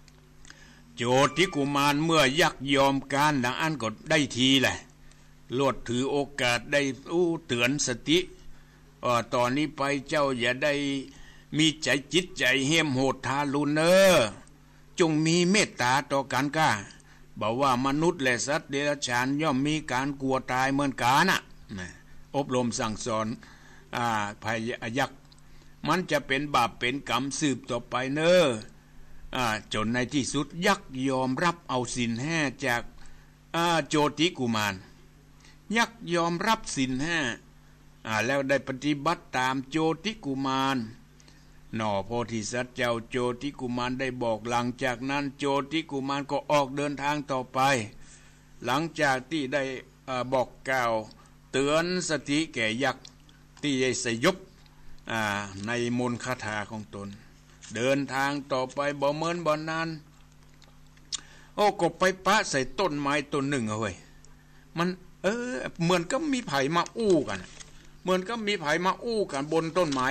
เมื่อยักยอมการดังอันก็ได้ทีแหละโลดถือโอกาสได้เตือนสติตอนนี้ไปเจ้าอย่าได้มีใจจิตใจเหี้ยมโหดทารุณจงมีเมตตาต่อกันก้าบอกว่ามนุษย์และสัตว์เดรัจฉานย่อมมีการกลัวตายเหมือนกันน่ะอบรมสั่งสอนพยยักษ์มันจะเป็นบาปเป็นกรรมสืบต่อไปจนในที่สุดยักษ์ยอมรับเอาศีลห้าจากโจติกุมารยักษ์ยอมรับศีลห้าแล้วได้ปฏิบัติตามโจติกุมารหน่อโพธิสัตว์เจ้าโจติกุมารได้บอกหลังจากนั้นโจติกุมารก็ออกเดินทางต่อไปหลังจากที่ได้บอกกล่าวเตือนสติแก่ยักษ์ที่ได้สยบในมนต์คาถาของตนเดินทางต่อไปบ่เหมือนบ่นานก็ไปปะใส่ต้นไม้ต้นหนึ่งเว้ยมันเหมือนก็มีไผ่มาอู้กันเหมือนก็มีไผ่มาอู้กันบนต้นไม้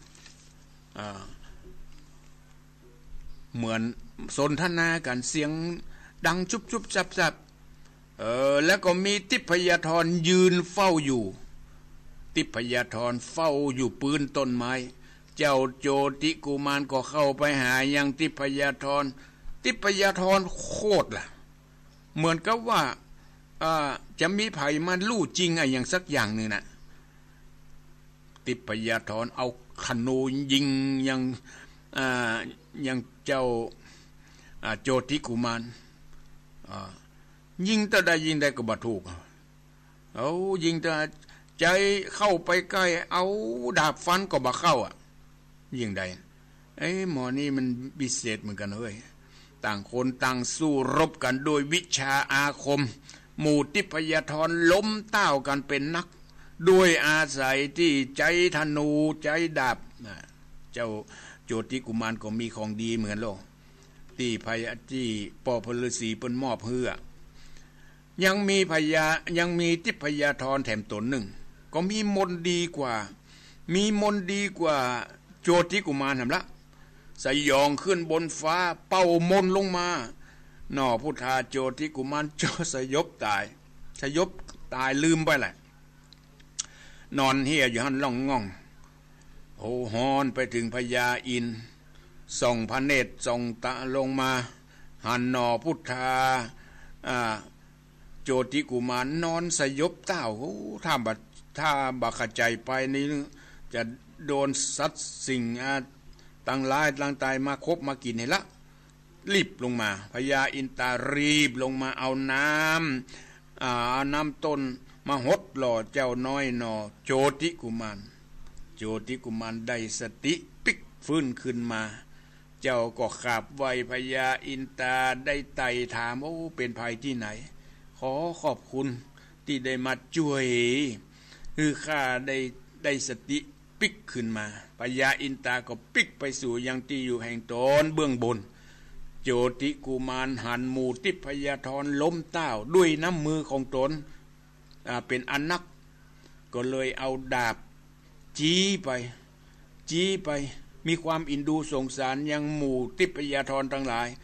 เหมือนสนทนากันเสียงดังชุบชุบจับจับแล้วก็มีทิพยธรยืนเฝ้าอยู่ททิพยธรเฝ้าอยู่ปืนต้นไม้เจ้าโจติกุมารก็เข้าไปหายังทิพยธรโคตรล่ะเหมือนกับว่าจะมีไผมันลู่จริงอย่างสักอย่างหนึ่งนะทิพยธรเอาธนูยิงยังเจ้าโจติกุมารยิงแต่ได้ยิงได้ก็บ่ถูกเอายิงแต่ใจเข้าไปใกล้เอาดาบฟันก็บ่เข้ายิงได้หมอนี่มันพิเศษเหมือนกันเว้ยต่างคนต่างสู้รบกันโดยวิชาอาคมหมู่ทิพยธรล้มเต้ากันเป็นนักด้วยอาศัยที่ใจธนูใจดาบเจ้าโจติกุมารก็มีของดีเหมือนโลกที่พญาที่ปอพลฤาษีเปิ้นมอบเฮือยังมีทิพยธรแถมตนหนึ่งก็มีมนดีกว่าโจติกุมารทำละสยองขึ้นบนฟ้าเป่ามนลงมาหน่อพุทธาโจติกุมารสยบตายลืมไปแหละนอนเฮียอยู่หันล่องง่องโหฮอนไปถึงพญาอินส่องพระเนตรส่องตาลงมาหันหน่อพุทธาโจติกุมารนอนสยบเต้าถ้าบักใจไปนี่จะโดนสัตว์สิ่งต่างหลายต่างตายมาคบมากินให้ละรีบลงมาพญาอินตารีบลงมาเอาน้ำต้นมาหดหล่อเจ้าน้อยหนอโจติกุมารได้สติปิกฟื้นขึ้นมาเจ้าก็ขับไวพญาอินตาได้ไต่ถามเป็นภัยที่ไหนขอขอบคุณที่ได้มาช่วยคือข้าได้สติปิกขึ้นมาพญาอินตาก็ปิกไปสู่ยังที่อยู่แห่งตนเบื้องบนโจติกุมารหันหมู่ทิพยธรล้มเต้าด้วยน้ำมือของตนเป็นอนักก็เลยเอาดาบจี้ไปมีความอินดูสงสารยังหมู่ทิพยธรทั้งหลาย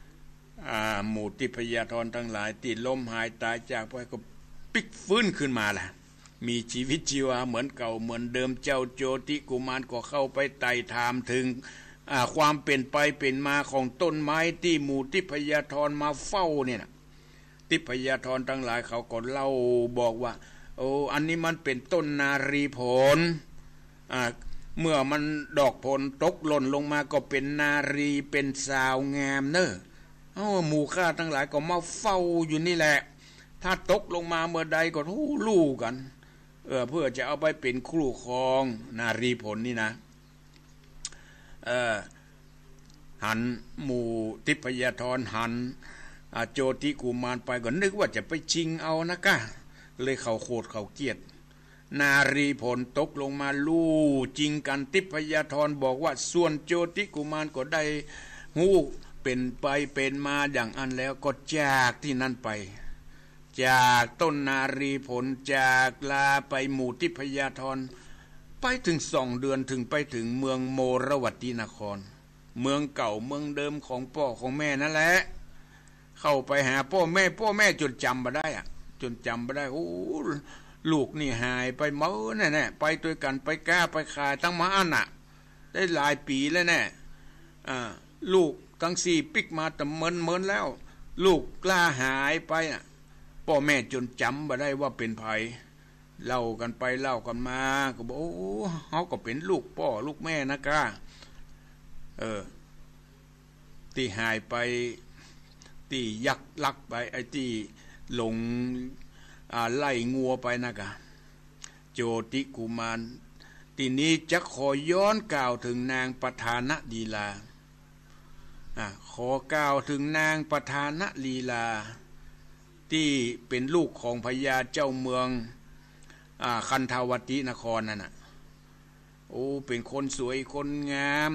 ที่ล้มหายตายจากไปก็ปิกฟื้นขึ้นมาล่ะมีชีวิตชีวาเหมือนเก่าเหมือนเดิมเจ้าโจติกุมารก็เข้าไปไต่ถามถึงความเป็นไปเป็นมาของต้นไม้ที่หมู่ทิพยธรมาเฝ้าเนี่ยนะทิพยธรทั้งหลายเขาก็เล่าบอกว่าอันนี้มันเป็นต้นนารีผลเมื่อมันดอกผลตกหล่นลงมาก็เป็นนารีเป็นสาวงามเนอะหมู่ข้าทั้งหลายก็มาเฝ้าอยู่นี่แหละถ้าตกลงมาเมื่อใดก็ลู่กันเพื่อจะเอาไปเป็นคู่ครองนารีผลนี่นะหันหมู่ทิพยธรหันโจติกุมารไปก็นึกว่าจะไปชิงเอานะกะเลยเขาโคตรเขาเกียดนารีผลตกลงมาลู่จริงกันทิพยธรบอกว่าส่วนโจติกุมารก็ได้หูเป็นไปเป็นมาอย่างอันแล้วก็จากที่นั่นไปจากต้นนารีผลจากลาไปหมู่ทิพยธรไปถึง2 เดือนถึงไปถึงเมืองโมรวตีนครเมืองเก่าเมืองเดิมของพ่อของแม่นั่นแหละเข้าไปหาพ่อแม่จนจำมาได้ลูกนี่หายไปเมื่อแน่ไปด้วยกันไปก้าไปขายตั้งมาอันน่ะได้หลายปีแล้วแน่ลูกทั้ง4ปิกมาแต่เมินแล้วลูกกล้าหายไปพ่อแม่จนจำมาได้ว่าเป็นภัยเล่ากันไปเล่ากันมาก็บอกเขาก็เป็นลูกพ่อลูกแม่นะก้าที่หายไปที่ยักลักไปไอ้ที่หลงไล่งัวไปนะกะโจติกุมารทีนี้จะขอย้อนกล่าวถึงนางปทานลีลาขอกล่าวถึงนางปทานลีลาที่เป็นลูกของพญาเจ้าเมืองคันธาวตินครนั่นน่ะเป็นคนสวยคนงาม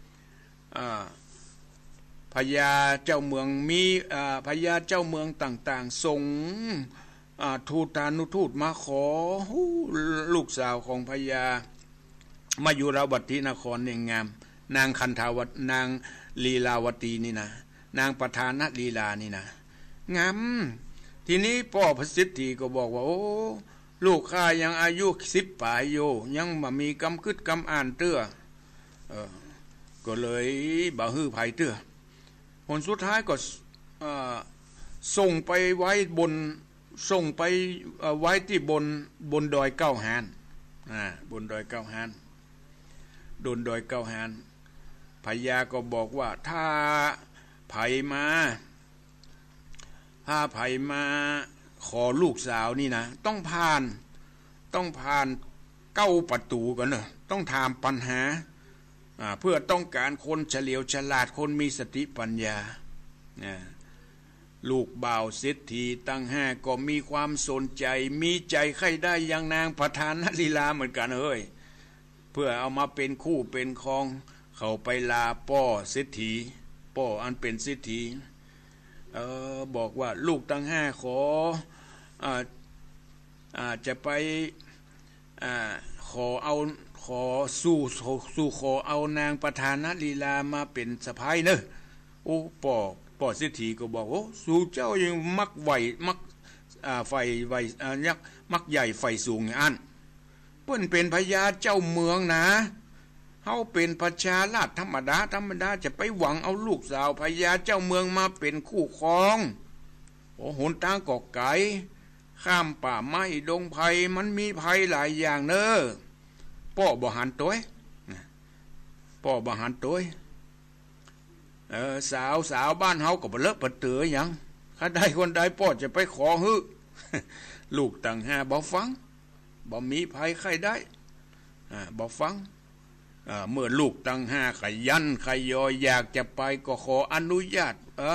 พญาเจ้าเมืองมีพญาเจ้าเมืองต่างๆส่งทูตานุทูตมาขอลูกสาวของพญามายุราวตินครเนี่ยงามนางคันธาวตนางลีลาวตีนี่นะนางปทานลีลานี่นะงามทีนี้พ่อพระสิทธิก็บอกว่าลูกข้ายังอายุ10 ปลายโยยังบ่มีกำคึดกำอ่านเตื้อก็เลยบ่ฮื้อไผเตื้อผลสุดท้ายก็ส่งไปไว้บนส่งไปไว้ที่บนดอยเก้าหานบนดอยเก้าหานโดนดอยเก้าหานพญาก็บอกว่าถ้าไผมาขอลูกสาวนี่นะต้องผ่าน9 ประตูกันเนอะต้องถามปัญหาเพื่อต้องการคนเฉลียวฉลาดคนมีสติปัญญาลูกบ่าวเศรษฐีตั้ง5ก็มีความสนใจมีใจใครได้อย่างนางประธานลีลาเหมือนกันเฮ้ยเพื่อเอามาเป็นคู่เป็นครองเขาไปลาป้อเศรษฐีป้ออันเป็นเศรษฐีบอกว่าลูกตั้ง5ขอจะไปขอสู้ขอเอานางประธานลีลามาเป็นสะพ้ายเนอะโอ้ป้อเศรษฐีก็บอกโอ้สู่เจ้ายังมักไฟยักมักใหญ่ไฟสูงอันเปิ้นเป็นพญาเจ้าเมืองนะเฮาเป็นประชาราษฎร์ธรรมดาจะไปหวังเอาลูกสาวพญาเจ้าเมืองมาเป็นคู่ครองโอ้หนทางก็ไกลข้ามป่าไม้ดงไผ่มันมีภัยหลายอย่างเนอะป้อบ่หันตัวสาวบ้านเฮาก็บ่เลิกบ่เตือหยังถ้าได้คนใดป้อจะไปขอฮื้อ ลูกตั้ง5บ่ฟังบ่มีภัยใครได้บ่ฟังเมื่อลูกตั้ง5ขยันขยอยอยากจะไปก็ขออนุญาต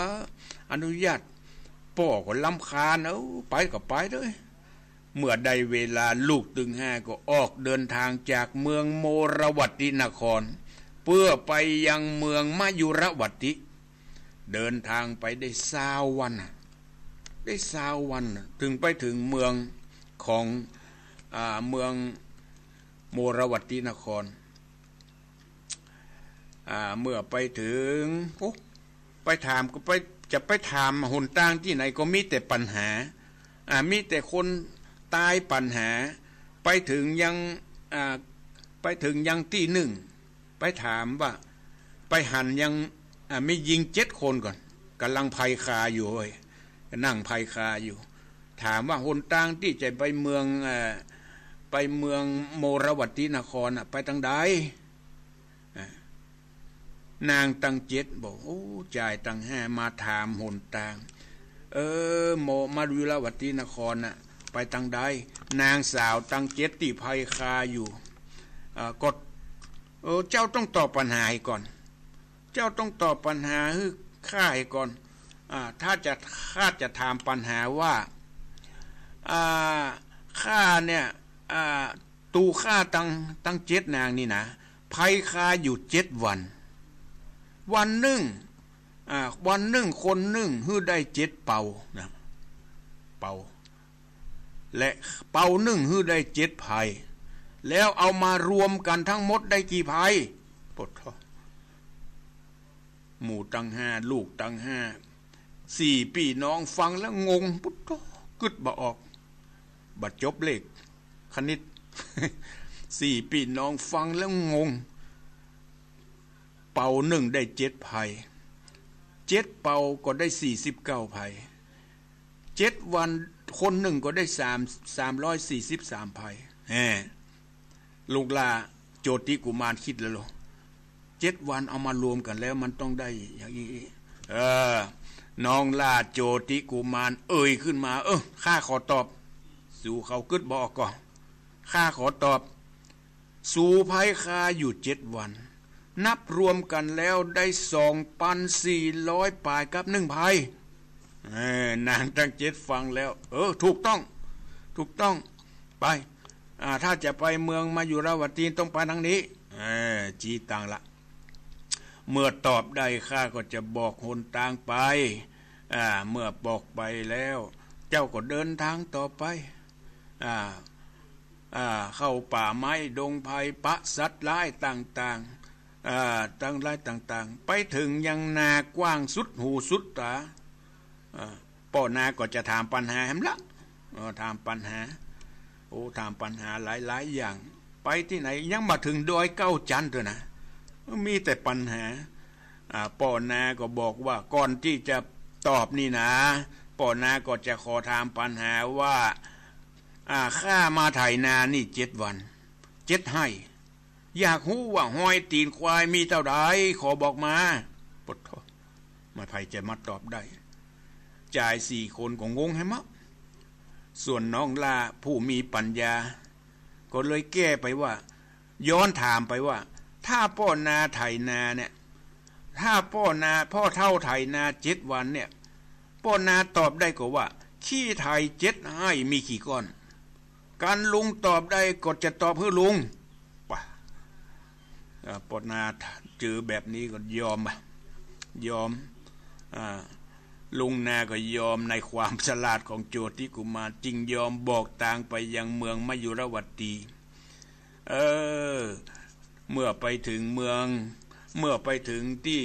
ป้อก็ลำคาญไปก็ไปเด้อเมื่อได้เวลาลูกตึง5ก็ออกเดินทางจากเมืองโมรวัตตินครเพื่อไปยังเมืองมายุรวัตติเดินทางไปได้20 วันถึงไปถึงเมืองของเมืองโมรวัตตินครเมื่อไปถึงไปถามก็จะไปถามหนทางที่ไหนก็มีแต่ปัญหามีแต่คนตายปัญหาไปถึงยังที่หนึ่งไปถามว่าไปหันยังไม่ยิง7 คนก่อนกำลังภัยคาอยู่เว้ยนั่งภัยคาอยู่ถามว่าหนทางที่จะไปเมืองโมรวัตตินครไปทางใดนางตั้ง7บอกโอ้จ่ายตั้ง5มาถามหนทางมายุรวัตตินครไปทางใดนางสาวตั้ง7ที่ภัยคาอยู่กดเจ้าต้องตอบปัญหาให้ก่อนเจ้าต้องตอบปัญหาให้ข้าให้ก่อนถ้าจะถามปัญหาว่าข้าเนี่ยตูข้าตั้ง7นางนี่นะภัยคาอยู่7 วันหนึ่งคนหนึ่งฮื้อได้7 เป่านะเป่าและเป่าหนึ่งฮื้อได้7 ภัยแล้วเอามารวมกันทั้งหมดได้กี่ภัยปดท้อหมู่ตั้ง5ลูกตั้ง5 4พี่น้องฟังแล้วงงปุ๊บกึดบ่ออกบัดจบเลขคณิต 4พี่น้องฟังแล้วงงเป่าหนึ่งได้7 ภัย7 เป่าก็ได้49 ภัย7 วันคนหนึ่งก็ได้343 ภัยลูกลาโจติกุมารคิดแล้วหรอ7 วันเอามารวมกันแล้วมันต้องได้อย่างนี้น้องลาโจติกุมารขึ้นมาข้าขอตอบสู่เขากึดบอกก่อนข้าขอตอบสู่ภัยคาอยู่7 วันนับรวมกันแล้วได้ 2,400 ปลายกับ1 ภัยนางตั้ง7ฟังแล้วถูกต้องไปถ้าจะไปเมืองมายุรวัตติต้องไปทางนี้จีตังละเมื่อตอบได้ข้าก็จะบอกหนทางไปเมื่อบอกไปแล้วเจ้าก็เดินทางต่อไปเข้าป่าไม้ดงไผ่ปะสัตว์ร้ายต่างๆต่างๆไปถึงยังนากว้างสุดหูสุดตาป้อนาก็จะถามปัญหาแฮมละถามปัญหาโอ้ถามปัญหาหลายอย่างไปที่ไหนยังมาถึงดอยเก้าจันทร์เถอะนะมีแต่ปัญหาป่อนาก็บอกว่าก่อนที่จะตอบนี่นะป่อนาก็จะขอถามปัญหาว่าข้ามาไถนานี่7 วัน7 ให้อยากรู้ว่าห้อยตีนควายมีเท่าใดขอบอกมาปดท้อไม่ไผจะมาตอบได้จ่าย4 คนก็งงให้มะส่วนน้องลาผู้มีปัญญาก็เลยแก้ไปว่าย้อนถามไปว่าถ้าพ่อนาไถนาเนี่ยถ้าพ่อเท่าไถนา7 วันเนี่ยพ่อนาตอบได้ก็ว่าขี้ไถ7 ให้มีกี่ก้อนการลุงตอบได้ก็จะตอบเพื่อลุงป่ะพ่อนาเจอแบบนี้ก็ยอมลุงนาก็ยอมในความฉลาดของโจทย์ที่กุมารจึงยอมบอกทางไปยังเมืองมยุรวัตตีเมื่อไปถึงที่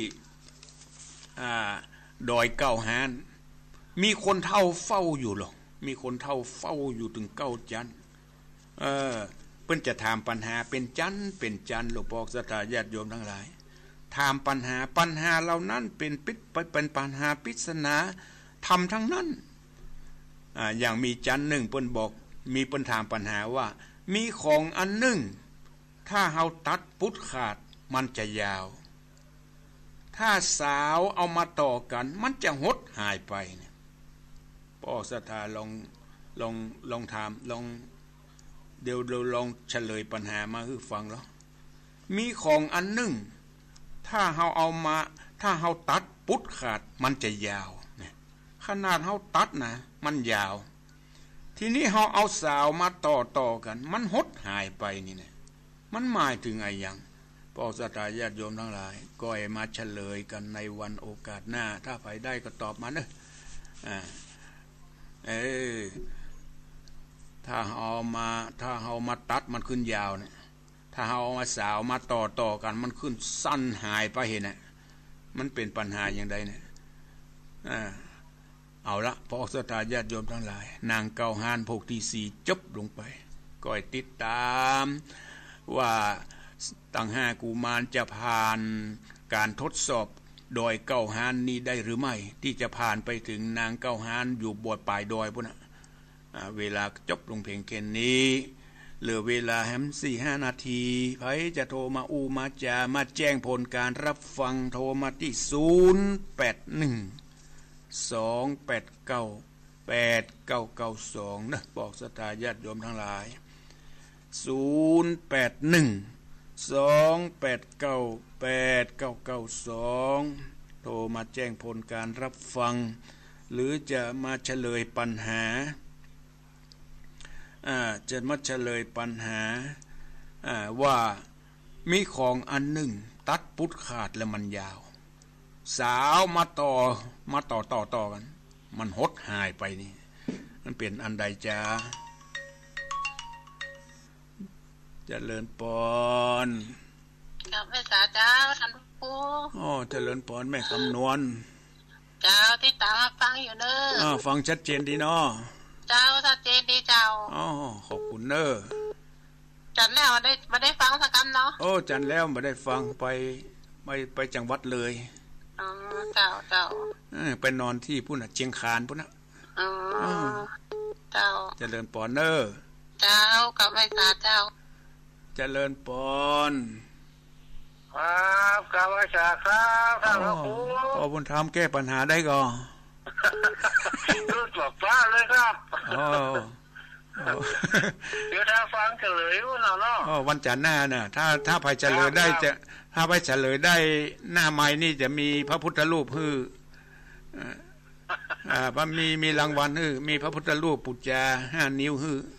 ดอยเก้าหานมีคนเฒ่าเฝ้าอยู่หรอกมีคนเฒ่าเฝ้าอยู่ถึง9 จันทร์เพิ่นจะถามปัญหาเป็นจันหลวงพ่อศรัทธาญาติโยมทั้งหลายถามปัญหาเหล่านั้นเป็นปัญหาปริศนาธรรมทั้งนั้นอย่างมีจันหนึ่งเพิ่นบอกมีเพิ่นถามปัญหาว่ามีของอันหนึ่งถ้าเฮาตัดปุดขาดมันจะยาวถ้าสาวเอามาต่อกันมันจะหดหายไปเนี่ยพ่อศรัทธาลองถามเดี๋ยวเราลองเฉลยปัญหามาให้ฟังแล้วมีของอันหนึ่งถ้าเฮาตัดปุดขาดมันจะยาวเนี่ยขนาดเฮาตัดนะมันยาวทีนี้เฮาเอาสาวมาต่อกันมันหดหายไปนี่เนี่ยมันหมายถึงอะไรอย่างพ่อศรัทธาญาติโยมทั้งหลายก็ให้มาเฉลยกันในวันโอกาสหน้าถ้าใครได้ก็ตอบมาเนอะถ้าเอามาตัดมันขึ้นยาวเนี่ยถ้าเอามาสาวมาต่อกันมันขึ้นสั้นหายไปเห็นน่ะมันเป็นปัญหาอย่างใดเนี่ยเอาละพ่อศรัทธาญาติโยมทั้งหลายนางเกาหานภคที่4จบลงไปก็ให้ติดตามว่าตั้ง5 กุมารจะผ่านการทดสอบดอยเก้าหานนี้ได้หรือไม่ที่จะผ่านไปถึงนางเก้าหานอยู่บนปลายดอยพุ่นน่ะเวลาจบลงเพียงแค่นี้เหลือเวลาแฮม4-5 นาทีใครจะโทรมามาแจ้งผลการรับฟังโทรมาที่0812898992นะบอกศรัทธาญาติโยมทั้งหลาย0812898992โทรมาแจ้งผลการรับฟังหรือจะมาเฉลยปัญหาว่ามีของอันหนึ่งตัดปุดขาดแล้วมันยาวสาวมาต่อกันมันหดหายไปนี่มันเป็นอันใดจ้าเจริญปอนกับแม่สาเจ้าท่านผู้เจริญปอนแม่คำนวณเจ้าที่ตามมาฟังอยู่เนอะฟังชัดเจนดีเนาะเจ้าชัดเจนดีเจ้าขอบคุณเนอะจันแล้วมาได้ฟังสักคำเนาะจันแล้วมาได้ฟังไปจังหวัดเลยเจ้าไปนอนที่พุ่นเชียงคานพุ่นเจ้าเจริญปอนเนอะเจ้ากับแม่สาเจ้าเจริญปอนครับกับอาจารย์ครับท่านครูพ่อบุญธรรมแก้ปัญหาได้ก่อนรู้จบฟ้าเลยครับเดี๋ยวถ้าฟังเฉลยว่าเนาะวันจันทร์หน้าน่ะถ้าไปเฉลยได้จะถ้าไปเฉลยได้หน้าไม้นี่จะมีพระพุทธรูปมีรางวัลมีพระพุทธรูปปุจจา5 นิ้ว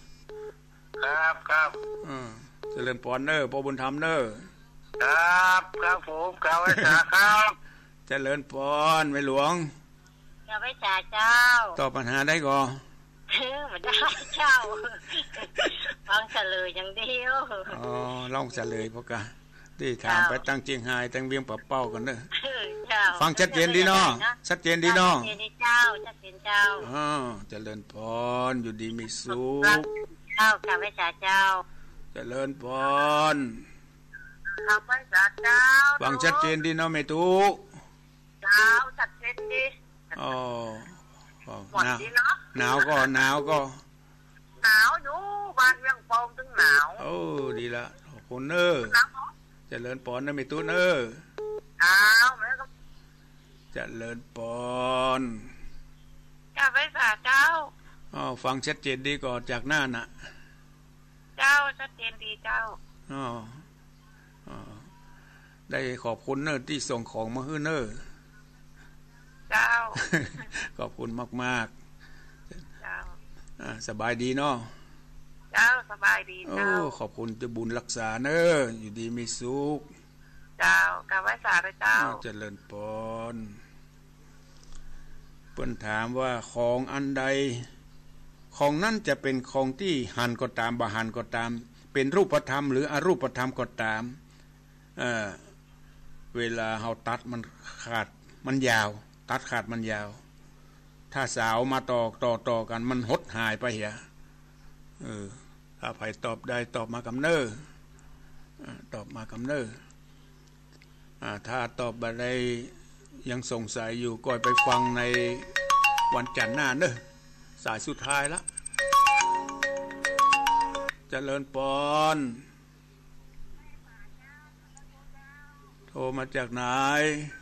ครับเจริญปอนเนอร์พ่อบุญธรรมเนอร์ครับผมครับอาจารย์ครับเจริญปอนไม่หลวงจะไปจ่าเจ้าตอบปัญหาได้ก่อนไม่ได้เจ้าฟังเฉลยอย่างเดียวลองเฉลยพวกกันที่ถามไปตั้งเจียงไฮ้ตั้งเวียงปะเป้ากันเนอะฟังชัดเจนดีเนาะชัดเจนดีเนาะชัดเจนเจ้าชัดเจนเจ้าเจริญพรอยู่ดีมีสุขเจ้ากาไว้จ่าเจ้าเจริญพรกาไว้จ่าเจ้าฟังชัดเจนดีเนาะแม่ตุเจ้าชัดเจนดีอ๋อหมดดีเนาะหนาวก็หนาวอยู่บ้านยังฟองถึงหนาวโอ้ดีละขอบคุณเนอเจริญพรนะแม่ตุเนอแม่ก็เจริญพรกาไว้จ่าเจ้าฟังชัดเจนดีก่อนจากหน้าน่ะเจ้าชัดเจนดีเจ้าได้ขอบคุณเนอที่ส่งของมาให้เนอเจ้าขอบคุณมากๆเจ้าสบายดีเนาะเจ้าสบายดีเจ้าขอบคุณจะบุญรักษาเนออยู่ดีมีสุขเจ้ากาไว้สาเลยเจ้าเจริญพรเพิ่นถามว่าของอันใดของนั้นจะเป็นของที่หันก็ตามบ่หันก็ตามเป็นรูปธรรมหรืออรูปธรรมก็ตามเวลาเฮาตัดมันขาดมันยาวตัดขาดมันยาวถ้าสาวมาต่อกันมันหดหายไปเหียถ้าใครตอบได้ตอบมากำเนิดตอบมากำเนิดถ้าตอบอะไรยังสงสัยอยู่ก็ไปฟังในวันจันทร์หน้าเนอะสายสุดท้ายละเจริญพรโทรมาจากไหน